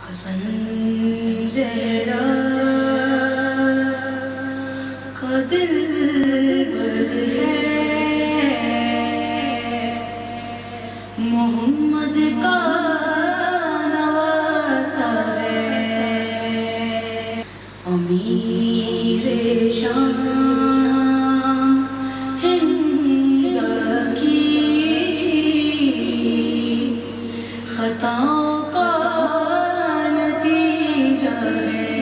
حسن زہرا کا دلبر ہے، محمد کا نواسا ہے، امیر شام ہند کی خطاؤں کا نتیجہ ہے۔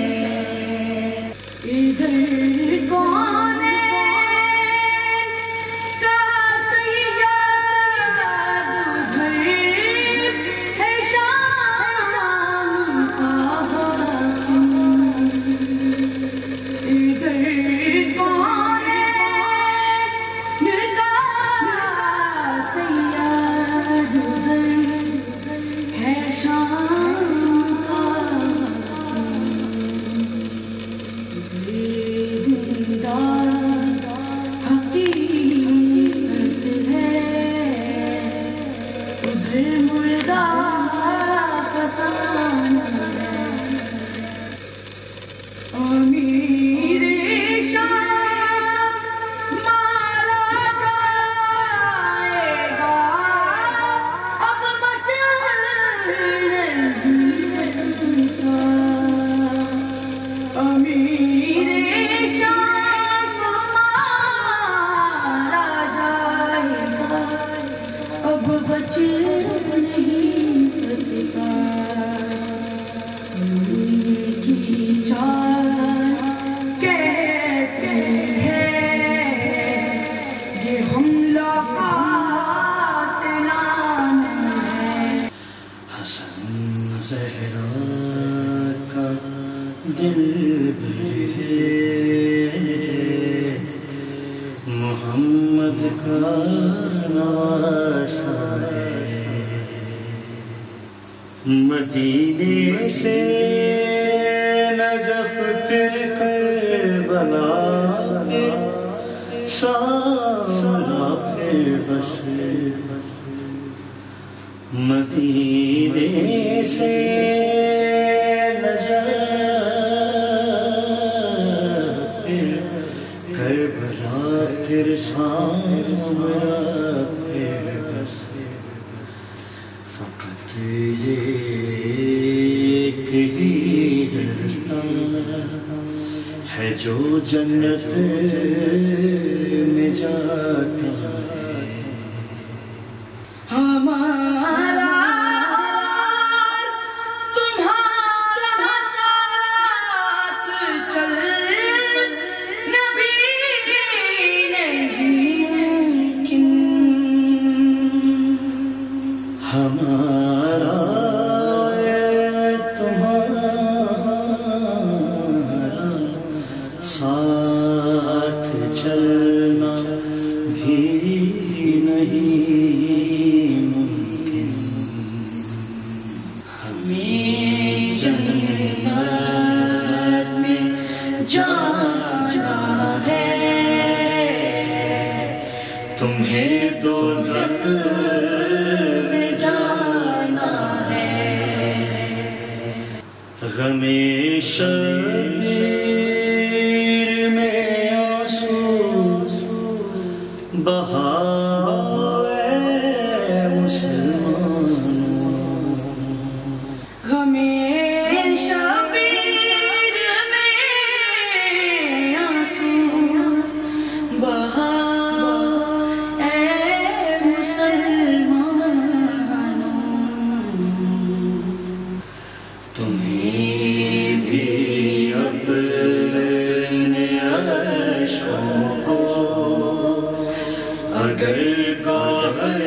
ادھر کون کا سید، ادھر ہے شام کا حاکم، ادھر کون کا سید، ادھر ہے شام کا زندہ حقیقت ہے، ادھر مردہ فسانہ ہے، امیر شام مارا جائے گا، اب بچ نہیں سکتا، امیر شام مارا جائے گا، اب بچ نہیں سکتا، ان کی چال کہتے ہیں یہ حملہ قاتلان ہے۔ حسن زہرا کا دلبر ہے، محمد کا نواسا ہے، مدینے سے نجف پھر کربلا، پھر سامرا پھر بس، مدینے سے نجف پھر کربلا، پھر سامرا پھر بس، فقط یہ ایک ہی رستہ ہے جو جنت میں جاتا ہے، ہمارا تمہارا ساتھ چل نبی نہیں ممکن، ہمارا تمہارا ساتھ چلنا بھی نہیں ممکن، ہمیں جنت میں جانا ہے، تمہیں دوزخ میں جانا ہے، غم شبیر میں آنسو بہاؤ اے مسلمانوں، غم شبیر میں آنسو بہاؤ اے مسلمانوں، تمہیں بھی اپنے عشقوں کو اگر گوہر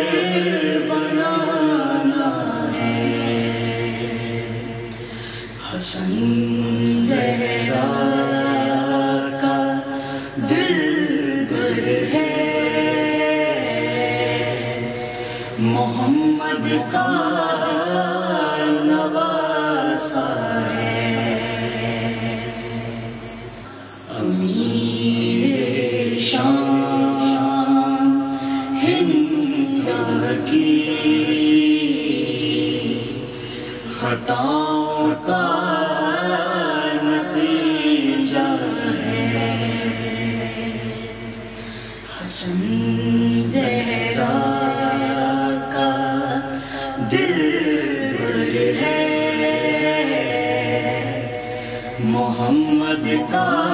بنانا ہے، حسن زہرا کا دلبر ہے، محمد کا نواسا ہے، امیر شام ہند کی خطا خطاؤں کا نتیجہ ہے، حسن زہرا کا دلبر ہے، محمد کا